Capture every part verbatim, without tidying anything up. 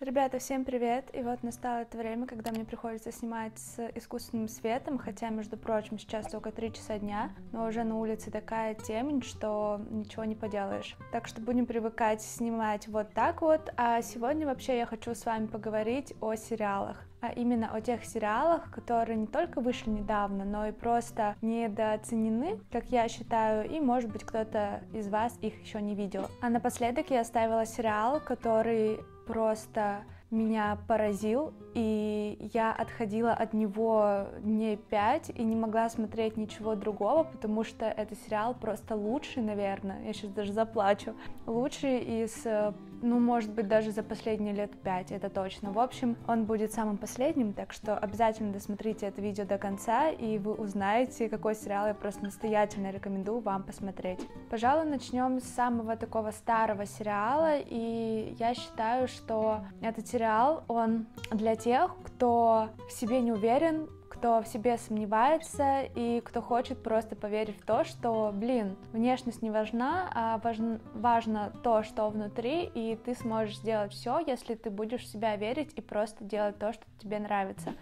Ребята, всем привет! И вот настало это время, когда мне приходится снимать с искусственным светом, хотя, между прочим, сейчас только три часа дня, но уже на улице такая темень, что ничего не поделаешь. Так что будем привыкать снимать вот так вот, а сегодня вообще я хочу с вами поговорить о сериалах. А именно о тех сериалах, которые не только вышли недавно, но и просто недооценены, как я считаю, и, может быть, кто-то из вас их еще не видел. А напоследок я оставила сериал, который просто меня поразил, и я отходила от него дней пять и не могла смотреть ничего другого, потому что этот сериал просто лучший, наверное, я сейчас даже заплачу, лучший из, ну, может быть, даже за последние лет пять, это точно. В общем, он будет самым последним, так что обязательно досмотрите это видео до конца, и вы узнаете, какой сериал я просто настоятельно рекомендую вам посмотреть. Пожалуй, начнем с самого такого старого сериала, и я считаю, что этот сериал, он для тех, кто в себе не уверен, кто в себе сомневается и кто хочет просто поверить в то, что, блин, внешность не важна, а важно, важно то, что внутри, и ты сможешь сделать все, если ты будешь в себя верить и просто делать то, что тебе нравится.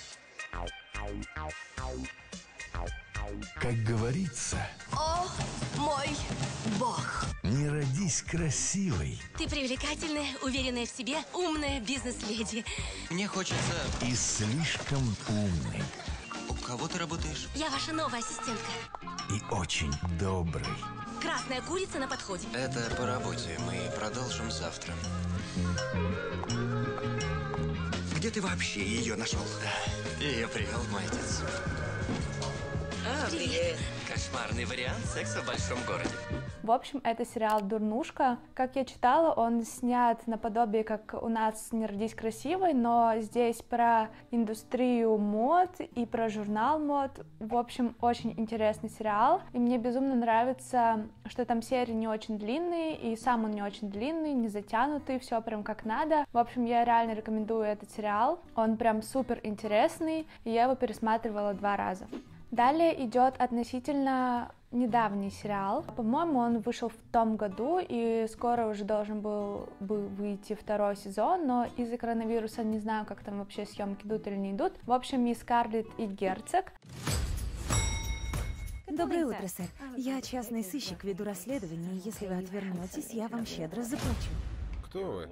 Как говорится... О, мой бог! Не родись красивой. Ты привлекательная, уверенная в себе, умная бизнес-леди. Мне хочется... И слишком умной. У кого ты работаешь? Я ваша новая ассистентка. И очень доброй. Красная курица на подходе. Это по работе. Мы продолжим завтра. Где ты вообще ее нашел? Ее привел мой отец. А, Привет. привет. Кошмарный вариант секса в большом городе. В общем, это сериал «Дурнушка». Как я читала, он снят наподобие, как у нас «Не родись красивой», но здесь про индустрию мод и про журнал мод. В общем, очень интересный сериал, и мне безумно нравится, что там серии не очень длинные, и сам он не очень длинный, не затянутый, все прям как надо. В общем, я реально рекомендую этот сериал, он прям супер интересный, и я его пересматривала два раза. Далее идет относительно недавний сериал. По-моему, он вышел в том году, и скоро уже должен был бы выйти второй сезон, но из-за коронавируса не знаю, как там вообще съемки идут или не идут. В общем, «Мисс Скарлетт и Герцог». Доброе утро, сэр. Я частный сыщик, веду расследование, и если вы отвернетесь, я вам щедро заплачу. Кто вы?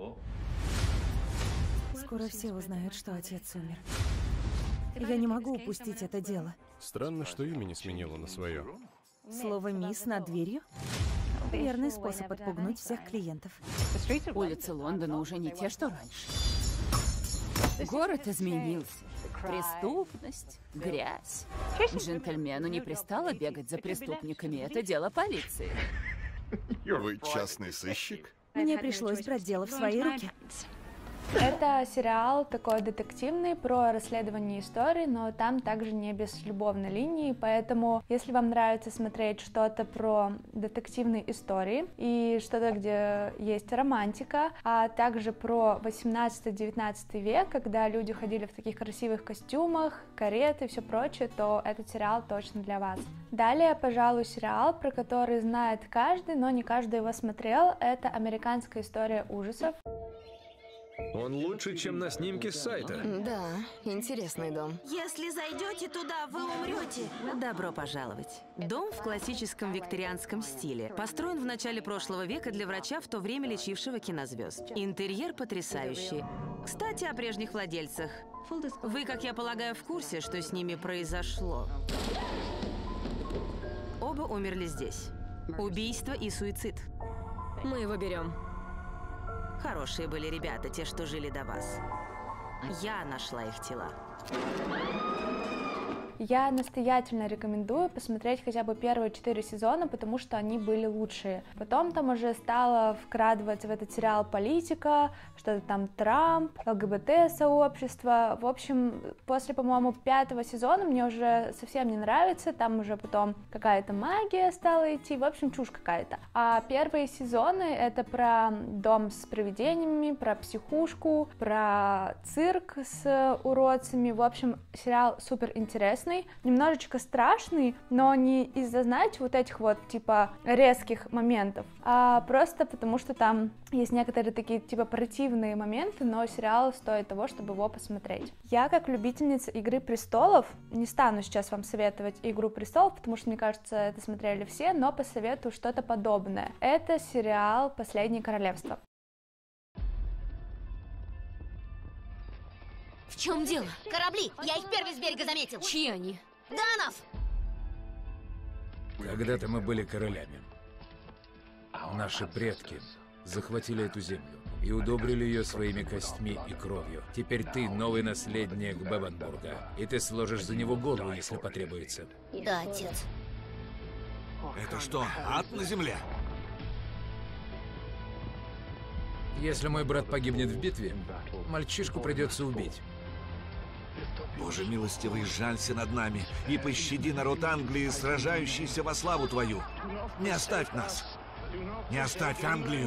Скоро все узнают, что отец умер. Я не могу упустить это дело. Странно, что имя не сменила на свое. Слово «мисс» над дверью — верный способ отпугнуть всех клиентов. Улицы Лондона уже не те, что раньше. Город изменился. Преступность, грязь. Джентльмену не пристало бегать за преступниками. Это дело полиции. Вы частный сыщик? Мне пришлось брать дело в свои руки. Это сериал такой детективный про расследование истории, но там также не без любовной линии, поэтому если вам нравится смотреть что-то про детективные истории и что-то, где есть романтика, а также про восемнадцатый-девятнадцатый век, когда люди ходили в таких красивых костюмах, кареты и все прочее, то этот сериал точно для вас. Далее, пожалуй, сериал, про который знает каждый, но не каждый его смотрел, это «Американская история ужасов». Он лучше, чем на снимке с сайта. Да, интересный дом. Если зайдете туда, вы умрете. Добро пожаловать. Дом в классическом викторианском стиле. Построен в начале прошлого века для врача, в то время лечившего кинозвезд. Интерьер потрясающий. Кстати, о прежних владельцах. Вы, как я полагаю, в курсе, что с ними произошло? Оба умерли здесь. Убийство и суицид. Мы его берем. Хорошие были ребята, те, что жили до вас. Я нашла их тела. Я настоятельно рекомендую посмотреть хотя бы первые четыре сезона, потому что они были лучшие. Потом там уже стало вкрадываться в этот сериал политика, что-то там Трамп, ЛГБТ-сообщество. В общем, после, по-моему, пятого сезона мне уже совсем не нравится, там уже потом какая-то магия стала идти, в общем, чушь какая-то. А первые сезоны — это про дом с привидениями, про психушку, про цирк с уродцами. В общем, сериал супер интересный. интересный, немножечко страшный, но не из-за, знаете, вот этих вот, типа, резких моментов, а просто потому, что там есть некоторые такие, типа, противные моменты, но сериал стоит того, чтобы его посмотреть. Я, как любительница «Игры престолов», не стану сейчас вам советовать «Игру престолов», потому что, мне кажется, это смотрели все, но посоветую что-то подобное. Это сериал «Последнее королевство». В чем дело? Корабли! Я их первый с берега заметил! Чьи они? Данов! Когда-то мы были королями. Наши предки захватили эту землю и удобрили ее своими костьми и кровью. Теперь ты новый наследник Бебенбурга, и ты сложишь за него голову, если потребуется. Да, отец. Это что, ад на земле? Если мой брат погибнет в битве, мальчишку придется убить. Боже милостивый, жалься над нами и пощади народ Англии, сражающийся во славу твою. Не оставь нас. Не оставь Англию.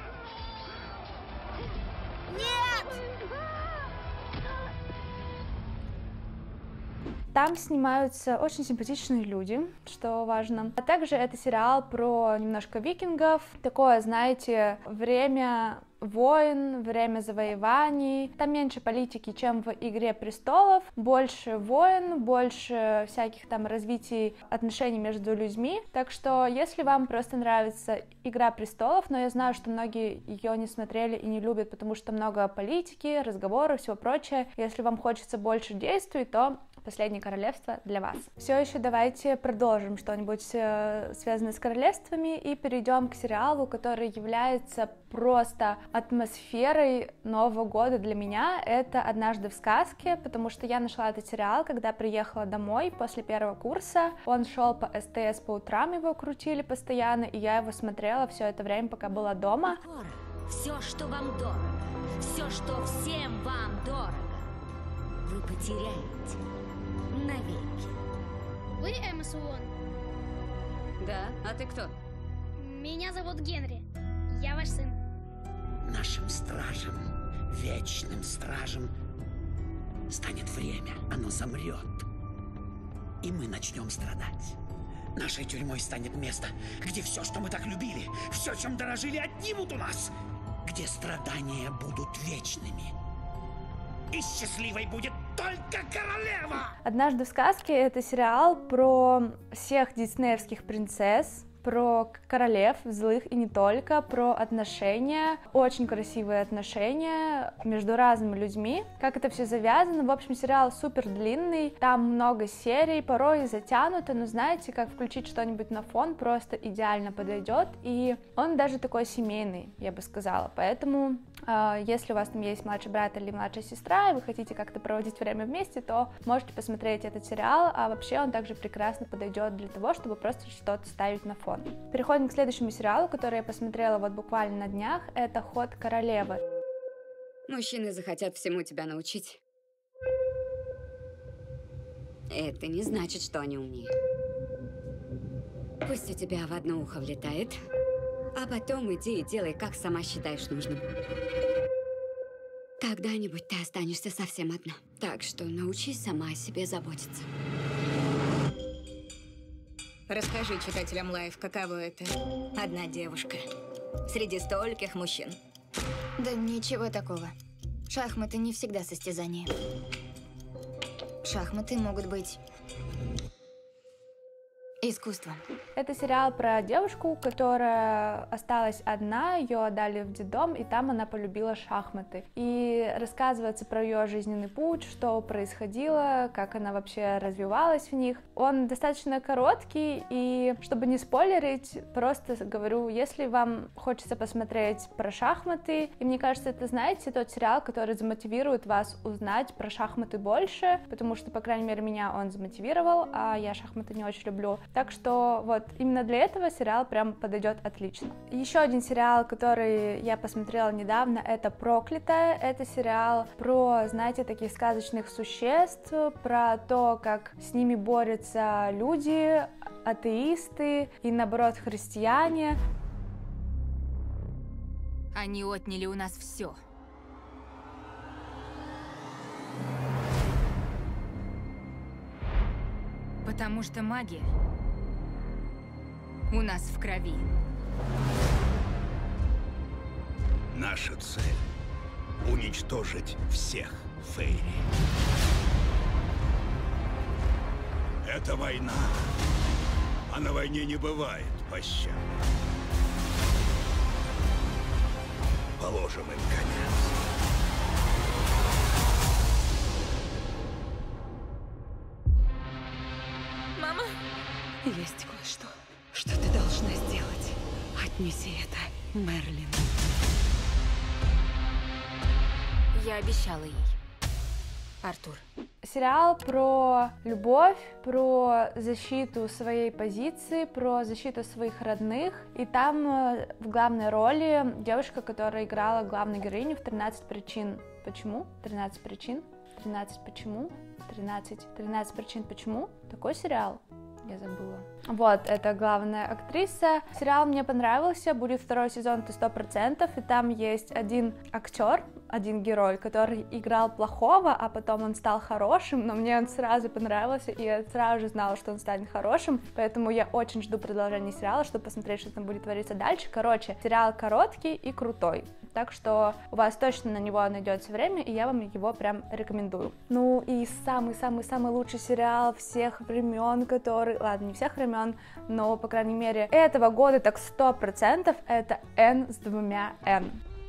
Там снимаются очень симпатичные люди, что важно. А также это сериал про немножко викингов. Такое, знаете, время войн, время завоеваний. Там меньше политики, чем в «Игре престолов». Больше войн, больше всяких там развитий отношений между людьми. Так что, если вам просто нравится «Игра престолов», но я знаю, что многие ее не смотрели и не любят, потому что много политики, разговоров, всего прочее. Если вам хочется больше действий, то «Последнее королевство» для вас. Все еще давайте продолжим что-нибудь э, связанное с королевствами и перейдем к сериалу, который является просто атмосферой Нового года для меня. Это «Однажды в сказке», потому что я нашла этот сериал, когда приехала домой после первого курса. Он шел по СТС по утрам, его крутили постоянно, и я его смотрела все это время, пока была дома. Все, что вам дорого, все, что всем вам дорого, вы потеряете навеки. Вы Эмма Суон? Да, а ты кто? Меня зовут Генри. Я ваш сын. Нашим стражем, вечным стражем, станет время, оно замрет. И мы начнем страдать. Нашей тюрьмой станет место, где все, что мы так любили, все, чем дорожили, отнимут у нас. Где страдания будут вечными. И счастливой будет только королева! «Однажды в сказке» — это сериал про всех диснеевских принцесс, про королев, злых и не только, про отношения, очень красивые отношения между разными людьми, как это все завязано. В общем, сериал супер длинный, там много серий, порой затянуто, но знаете, как включить что-нибудь на фон, просто идеально подойдет, и он даже такой семейный, я бы сказала, поэтому э, если у вас там есть младший брат или младшая сестра, и вы хотите как-то проводить время вместе, то можете посмотреть этот сериал, а вообще он также прекрасно подойдет для того, чтобы просто что-то ставить на фон. Переходим к следующему сериалу, который я посмотрела вот буквально на днях. Это «Ход королевы». Мужчины захотят всему тебя научить. Это не значит, что они умнее. Пусть у тебя в одно ухо влетает, а потом иди и делай, как сама считаешь нужным. Когда-нибудь ты останешься совсем одна. Так что научись сама о себе заботиться. Расскажи читателям Лайф, каково это? Одна девушка среди стольких мужчин. Да ничего такого. Шахматы не всегда состязание. Шахматы могут быть искусством. Это сериал про девушку, которая осталась одна, ее отдали в детдом, и там она полюбила шахматы. И рассказывается про ее жизненный путь, что происходило, как она вообще развивалась в них. Он достаточно короткий, и чтобы не спойлерить, просто говорю, если вам хочется посмотреть про шахматы, и мне кажется, это, знаете, тот сериал, который замотивирует вас узнать про шахматы больше, потому что, по крайней мере, меня он замотивировал, а я шахматы не очень люблю. Так что вот именно для этого сериал прям подойдет отлично. Еще один сериал, который я посмотрела недавно, это «Проклятая». Это сериал про, знаете, таких сказочных существ, про то, как с ними борются люди, атеисты и, наоборот, христиане. Они отняли у нас все. Потому что магия у нас в крови. Наша цель — уничтожить всех Фейри. Это война, а на войне не бывает пощады. Положим им конец. Мама? Есть кое-что, что ты должна сделать. Отнеси это Мерлин. Я обещала ей. Артур. Сериал про любовь, про защиту своей позиции, про защиту своих родных. И там в главной роли девушка, которая играла главную героиню в тринадцать причин. Почему? тринадцать причин. тринадцать почему? тринадцать. тринадцать причин почему? Такой сериал. Я забыла. Вот, это главная актриса. Сериал мне понравился, будет второй сезон, это сто процентов, и там есть один актер, один герой, который играл плохого, а потом он стал хорошим, но мне он сразу понравился, и я сразу же знала, что он станет хорошим, поэтому я очень жду продолжения сериала, чтобы посмотреть, что там будет твориться дальше. Короче, сериал короткий и крутой, так что у вас точно на него найдется время, и я вам его прям рекомендую. Ну и самый-самый-самый лучший сериал всех времен, который, ладно, не всех времен, но, по крайней мере, этого года, так сто процентов, это Н с двумя Н.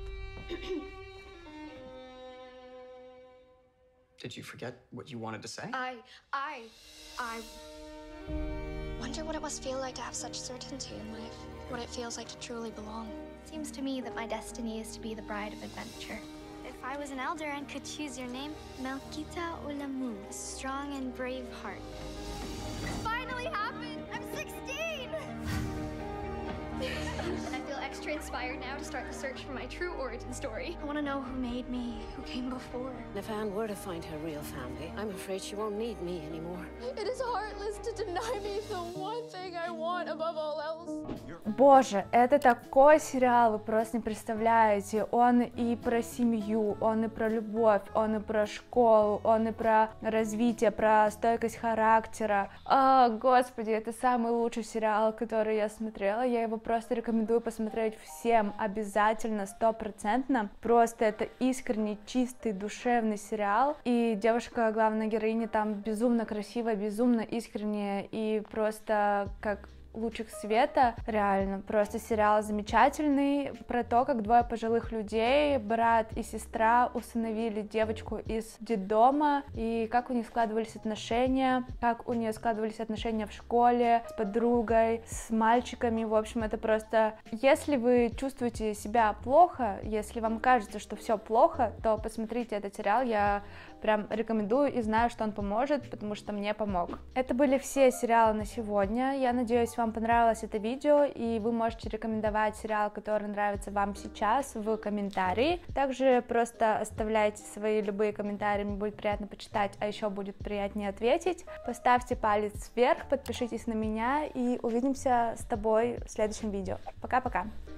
Did you forget what you wanted to say? I, I, I wonder what it must feel like to have such certainty in life. What it feels like to truly belong. Seems to me that my destiny is to be the bride of adventure. If I was an elder and could choose your name, Melkita Ulamu, a strong and brave heart. It's finally happened! I'm sixteen! I feel extra inspired now to start the search for my true origin story. I want to know who made me, who came before. If Anne were to find her real family, I'm afraid she won't need me anymore. It is heartless to deny me the one thing I want above all else. Боже, это такой сериал, вы просто не представляете. Он и про семью, он и про любовь, он и про школу, он и про развитие, про стойкость характера. О, господи, это самый лучший сериал, который я смотрела. Я его просто рекомендую посмотреть всем обязательно, стопроцентно. Просто это искренний, чистый, душевный сериал. И девушка, главная героиня, там безумно красивая, безумно искренняя и просто как лучик света, реально, просто сериал замечательный, про то, как двое пожилых людей, брат и сестра, усыновили девочку из детдома, и как у них складывались отношения, как у нее складывались отношения в школе, с подругой, с мальчиками, в общем, это просто, если вы чувствуете себя плохо, если вам кажется, что все плохо, то посмотрите этот сериал, я прям рекомендую и знаю, что он поможет, потому что мне помог. Это были все сериалы на сегодня, я надеюсь, вам понравилось это видео, и вы можете рекомендовать сериал, который нравится вам сейчас, в комментарии. Также просто оставляйте свои любые комментарии, мне будет приятно почитать, а еще будет приятнее ответить. Поставьте палец вверх, подпишитесь на меня, и увидимся с тобой в следующем видео. Пока-пока!